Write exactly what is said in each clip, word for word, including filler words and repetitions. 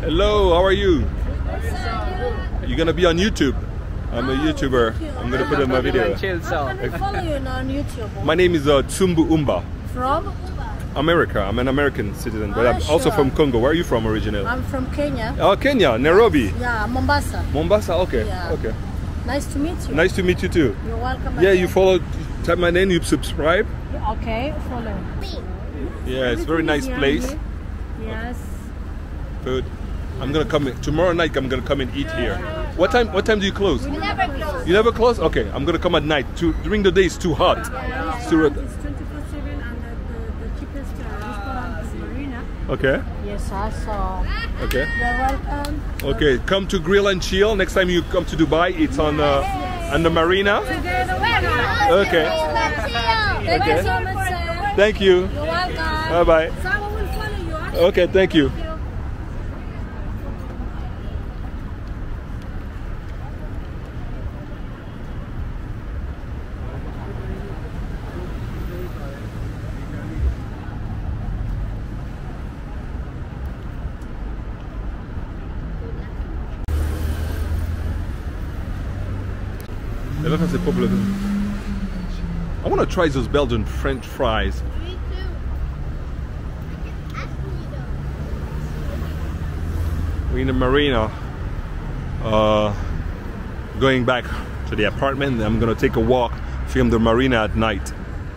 Hello, how are you? You're gonna be on YouTube. I'm a YouTuber. I'm gonna put in my video. How can we follow you on YouTube? My name is uh, Tsumbu Umba. From? America. I'm an American citizen, but Ah, I'm also sure. from Congo. Where are you from originally? I'm from Kenya. Oh, Kenya, Nairobi. Yeah, Mombasa. Mombasa, okay. Yeah. Okay. Nice to meet you. Nice to meet you too. You're welcome. Yeah, again. you follow, type my name, you subscribe. Okay, follow. Yeah, it's a very nice Everything is place. here. Yes. Food. I'm gonna come in, tomorrow night. I'm gonna come and eat here. What time? What time do you close? We never close. You never close? Okay, I'm gonna come at night. Too, during the day it's too hot. Yeah, It's too red. it's twenty-four seven and the, the, the cheapest uh, restaurant is Marina. Okay. Yes, sir. So Okay. you're welcome. Okay. Come to Grill and Chill. Next time you come to Dubai, it's on uh, on the Marina. Okay. Thank Okay. you so much, sir. Thank you. You're welcome. Bye bye. Someone will follow you. Huh? Okay. Thank you. Et là, c'est pas bleu. I want to try those Belgian French fries. Me too. We're in the marina, uh, going back to the apartment. I'm gonna take a walk, film the marina at night.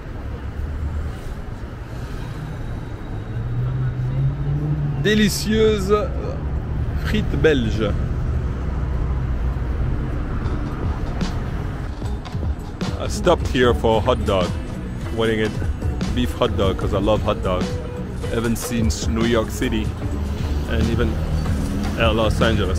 Délicieuse frites belges. I stopped here for a hot dog, waiting it beef hot dog because I love hot dogs. Haven't seen New York City and even uh, Los Angeles.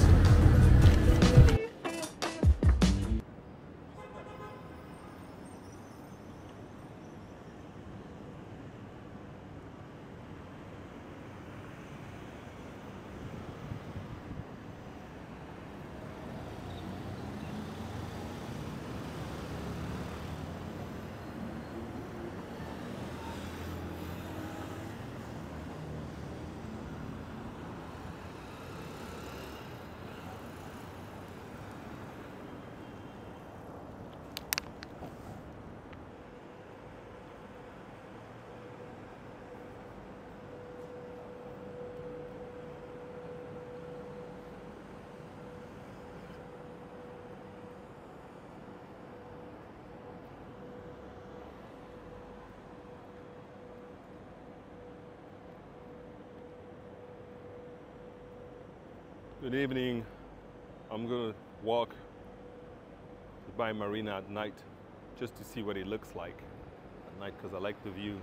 Good evening. I'm gonna walk by Marina at night just to see what it looks like at night because I like the view.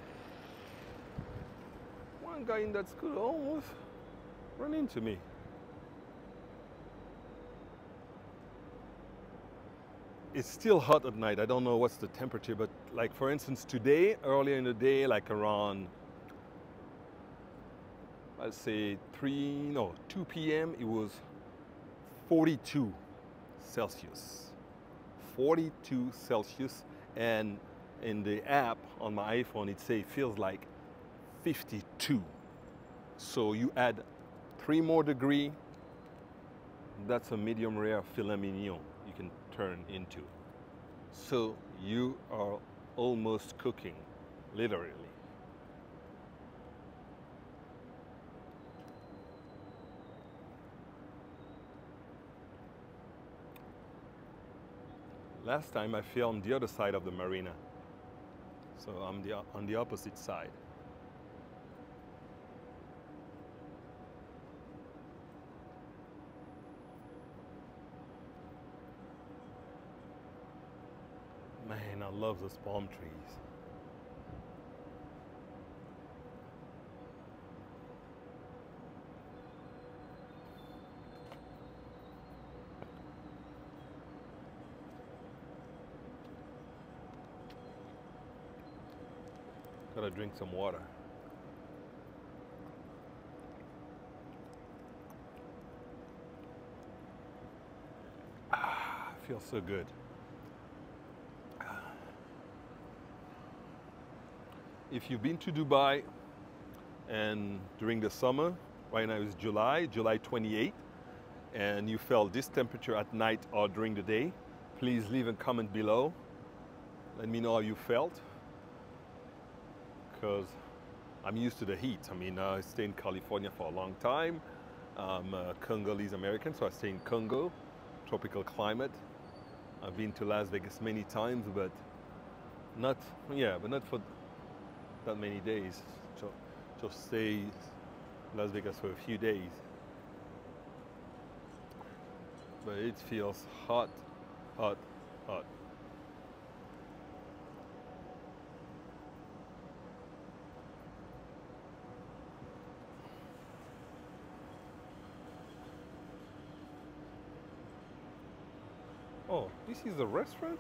One guy in that scooter almost ran into me. It's still hot at night. I don't know what's the temperature, but like for instance today, earlier in the day, like around I'll say three, no, two P M it was forty-two Celsius. forty-two Celsius, and in the app on my iPhone it say it feels like fifty-two. So you add three more degree, that's a medium rare filet mignon you can turn into. So you are almost cooking, literally. Last time I filmed the other side of the marina, so I'm the, on the opposite side. Man, I love those palm trees. Gotta drink some water. Ah, feels so good. If you've been to Dubai and during the summer, Right now it's July, July twenty-eighth, and you felt this temperature at night or during the day, please leave a comment below. Let me know how you felt, because I'm used to the heat. I mean, I stayed in California for a long time. I'm a Congolese American, so I stay in Congo, tropical climate. I've been to Las Vegas many times, but not, yeah, but not for that many days. So, just stay in Las Vegas for a few days. But it feels hot, hot, hot. Oh, this is a restaurant?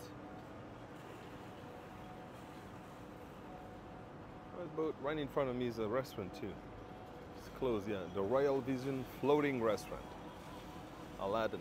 Right about right in front of me is a restaurant too. It's closed, yeah. The Royal Vision Floating Restaurant. Aladdin.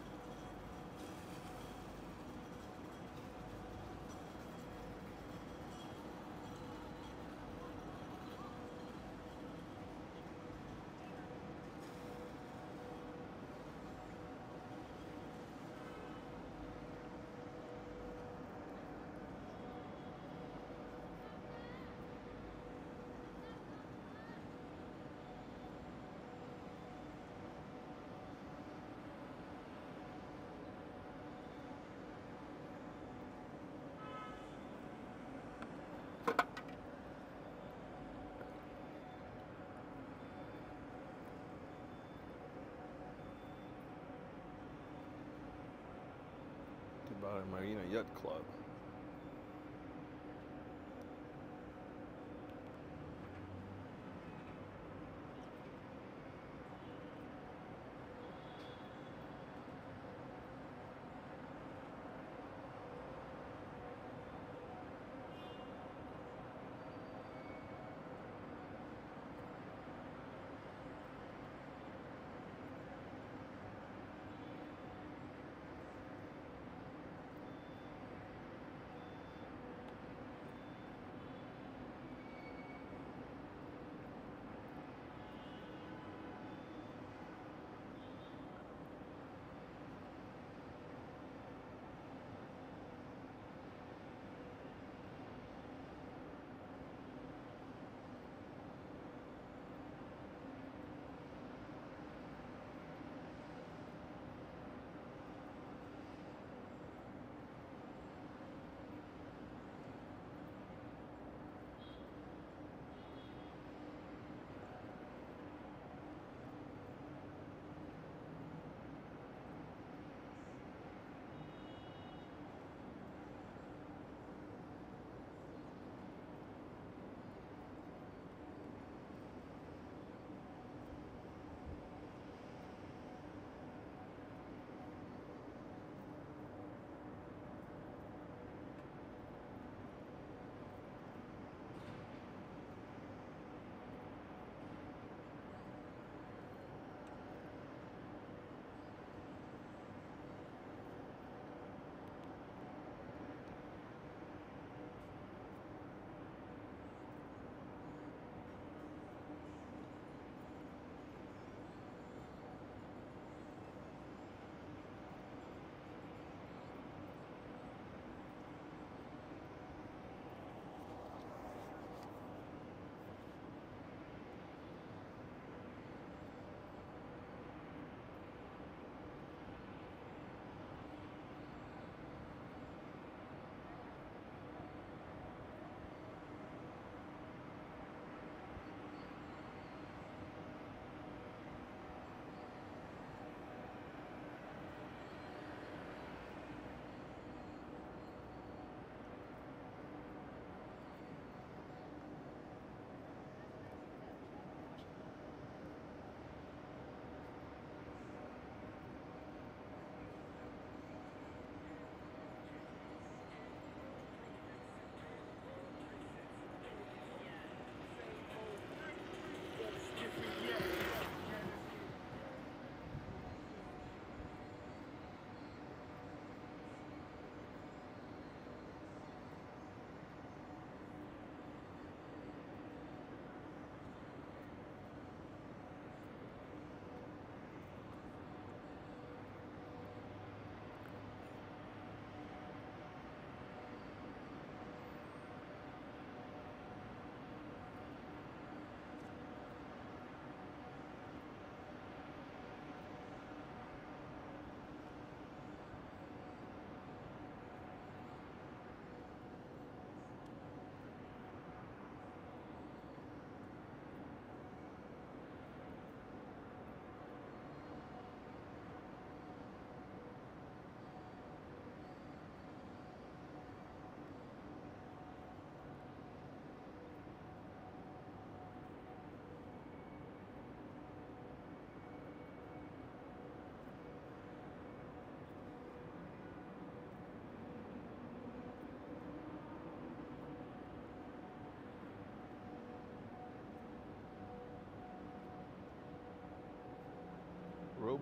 Dubai Marina Yacht Club.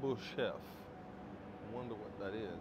Incredible Chef. I wonder what that is.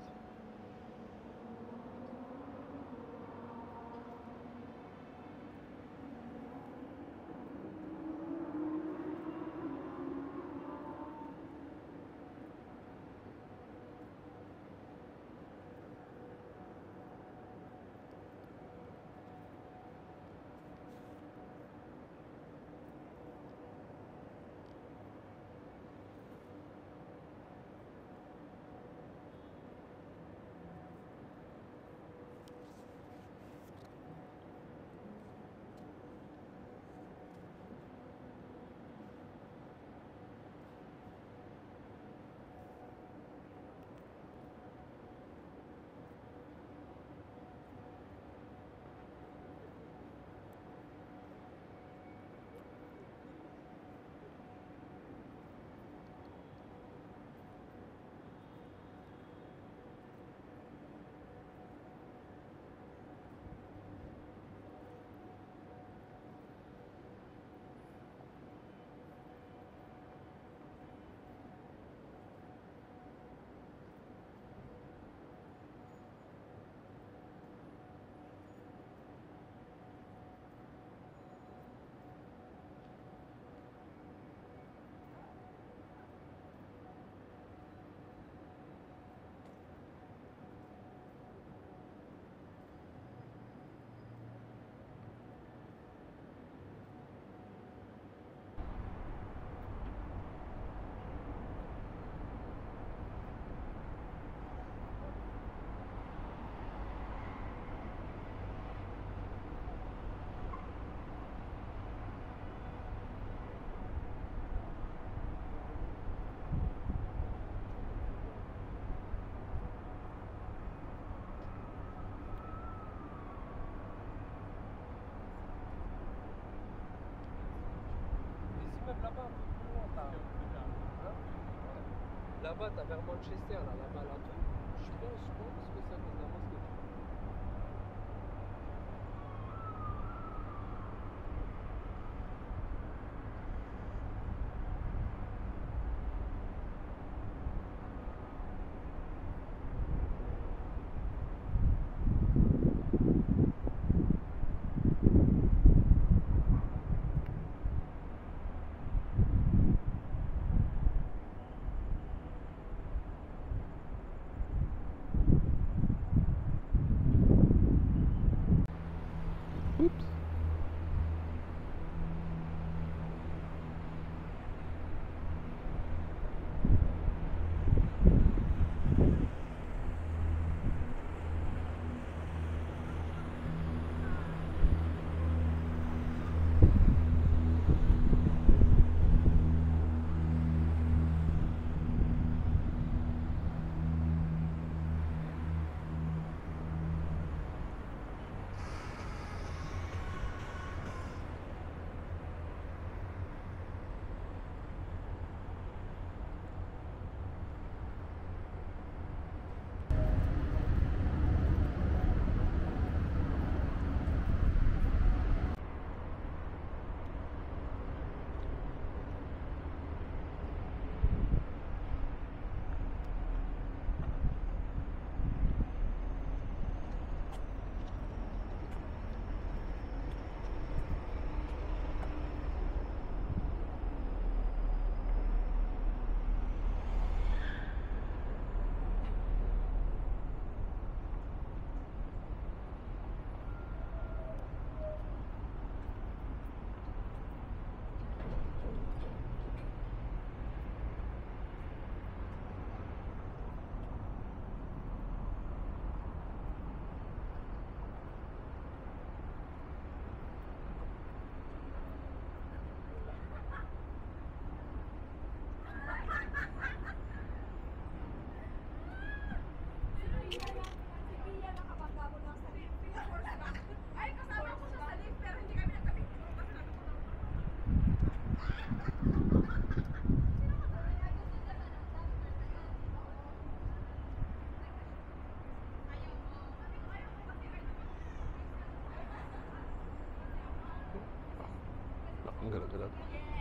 Là-bas, un peu plus loin, t'as. Hein? Là-bas, t'as vers Manchester, là, là-bas, là, tout. Je pense, je pense que c'est à cause de la mosquée. Oops. I'm gonna get up.